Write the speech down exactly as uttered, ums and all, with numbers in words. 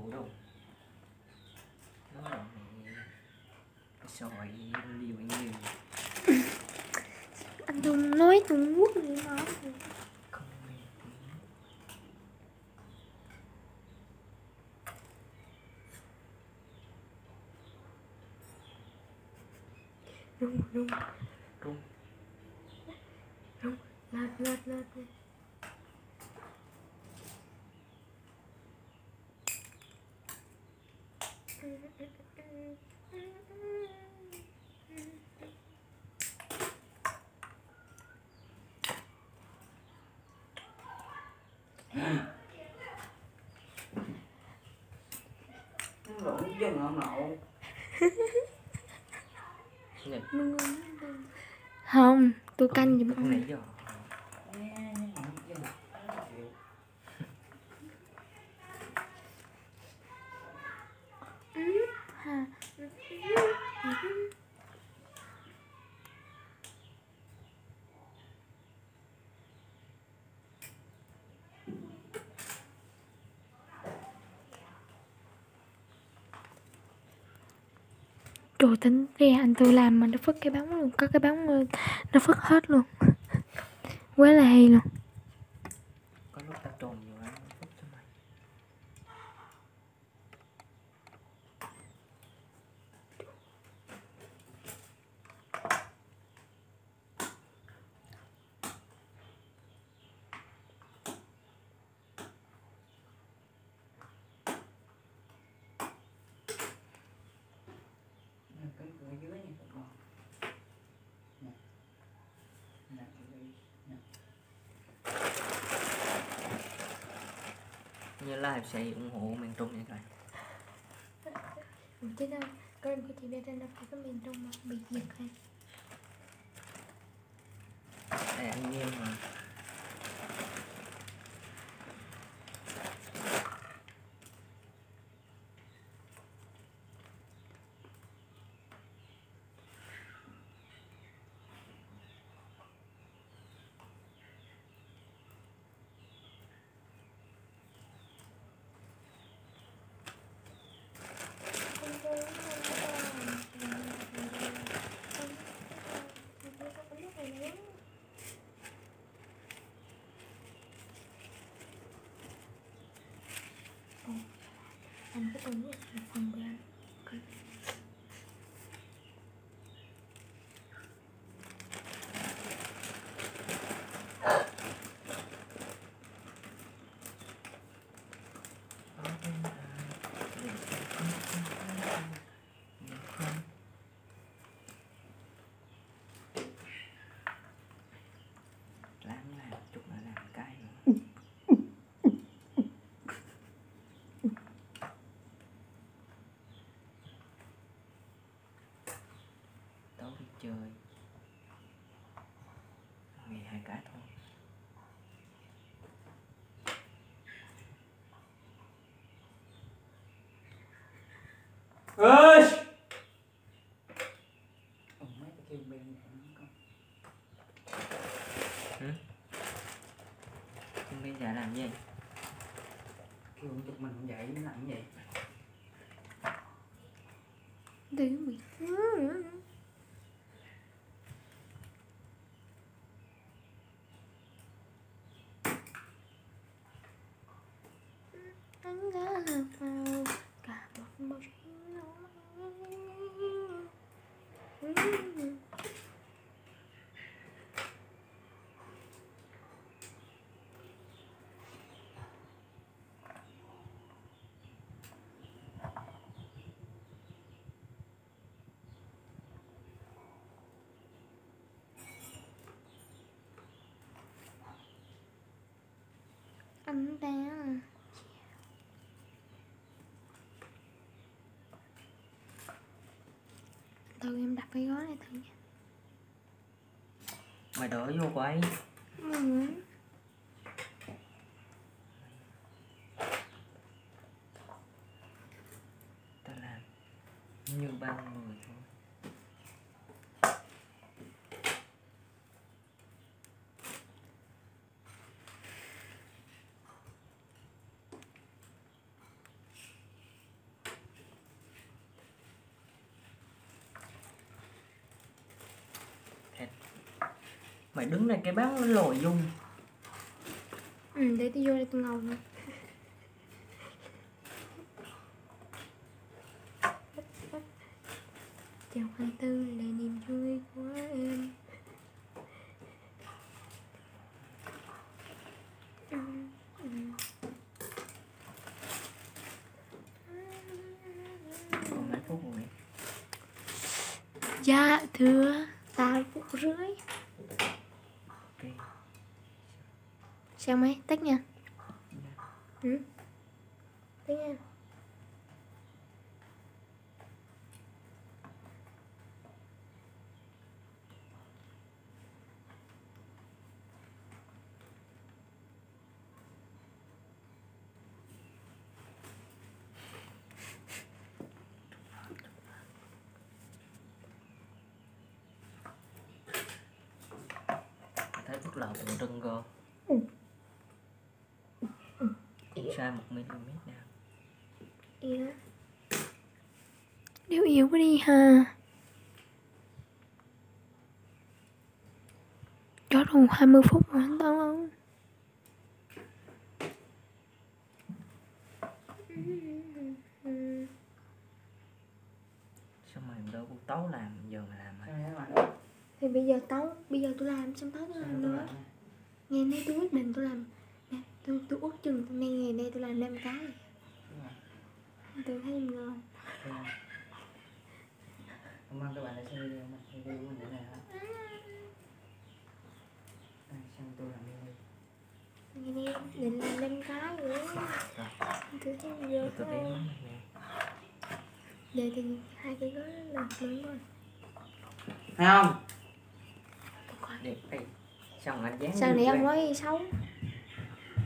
đủ đâu. Nó là cái sỏi liều anh liều. Anh Tùng nói Trung Quốc gì mà. Không mê tí. Rung rung Rung. rung lật lật lật. Nó lộn chân không nậu. Không, tôi canh giùm ông. Nãy giờ. Trời, tính ra anh tôi làm mà nó phất cái bóng luôn, có cái bóng nó phất hết luôn. Quá là hay luôn. Có lúc ta trồn nhiều lắm, phút cho mày. Như live sẽ ủng hộ miền Trung vậy rồi. Chứ đâu, có em của chị biết đâu phải có miền Trung mà bị giật hay. Đây anh nghiêm mà. Anh có từng một phần của anh. Láng làm chút nữa làm cái nữa. Tối đi chơi ngày hai cái thôi. Ơi ông mấy cái kêu bên con. Ừ? Bên giờ làm gì? Kêu chụp mình không dậy nó làm gì? Đứa bị anh đã lạc vào cả một màu xanh nỗi. Anh ta từ em đặt cái gói này thử nha. Mày đổ vô quay. Ừ. Ta làm như bao người thôi. Mày đứng này cái bác nó lồi dung. Ừ, để tôi vô đây tôi ngầu nè. Chào anh Tư là niềm vui của em. Ừ, ừ. Còn mấy phút rồi. Dạ thưa, tám phút rưỡi. Ok. Sao mấy? Tắt nha. Ừ. Tắt nha. Thấy bút lầu tượng trưng cơ. Ừ. Cũng sai một mm nào. Yêu. Điều yếu quá đi ha. Cho đủ hai mươi phút mà anh tao không? Sao mày đâu bút tấu làm giờ mày làm mày. Thì bây giờ tấu, bây giờ tôi làm xong tấu tôi làm nữa. Ngày nay tôi quyết định tôi làm. Nè, tôi tôi ước chừng nay ngày nay tôi làm năm cái. Tôi thấy em ngon. Hôm nay các bạn đã xem video mà xem video của mình để này hả? Đây, xem tôi làm video. Ngày nay định làm năm cái nữa. Tôi thấy em ngon. Tôi đếm lắm nè. Giờ thì hai cái gói là lớn rồi. Thấy không? Đẹp đây. Sao anh dán Sao này vô ông đây? nói xấu?